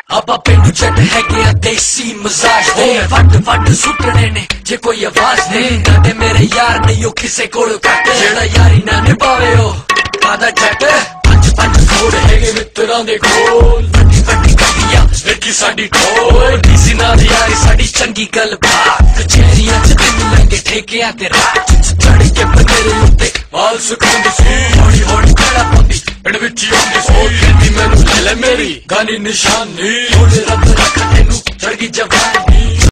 ਆਪਾਂ ਪਿੰਡੂ ਜੱਟ ਹੈਗੇ ਆ ਦੇਸੀ ਮਜ਼ਾਜ ਦੇ ਵੱਡ ਵੱਡ ਸੁੱਟਣੇ ਨੇ ਜੇ ਕੋਈ ਆਵਾਜ਼ ਨਹੀਂ ਕਦੇ ਮੇਰੇ ਯਾਰ ਨਹੀਂ ਉਹ ਕਿਸੇ ਕੋਲ ਕੱਟ ਜਿਹੜਾ ਯਾਰੀ ਨਾ ਨਿਭਾਵੇ ਉਹ ਕਾਦਾ ਜੱਟ ਪੰਜ ਪੰਜ ਕੋੜ ਹੈਗੇ ਮਿੱਤਰਾਂ ਦੇ ਕੋਲ ਵੱਡੀ ਵੱਡੀ ਗੱਡੀਆਂ ਵੇਖੀ ਸਾਡੀ ਢੋਲ ਕਿਸੇ ਨਾਲ ਯਾਰੀ ਸਾਡੀ ਚੰਗੀ ਗੱਲ ਬਾਤ ਕਚਹਿਰੀਆਂ ਚ ਦਿਨ ਲੰਗੇ ਠੇਕਿਆਂ ਤੇ ਰਾਤ ਚੜ ਕੇ ਬੰਦੇ ਉੱਤੇ ਮਾਲ ਸੁਕਾਉਂਦੀ ਸੀ ਹੌਲੀ ਹੌਲੀ ਖੜਾ ਪਾਉਂਦੀ ਪਿੰਡ ਵਿੱਚ ਆਉਂਦੀ ਸੀ ਕਹਿੰਦੀ ਮੈਨੂੰ ਲੈ ਲੈ ਮੇਰੀ ਗਾਨੀ ਨਿਸ਼ਾਨੀ ਥੋੜੇ ਰੱਬ ਰੱਖ ਤੈਨੂੰ ਚੜ ਗਈ ਜਵਾਨੀ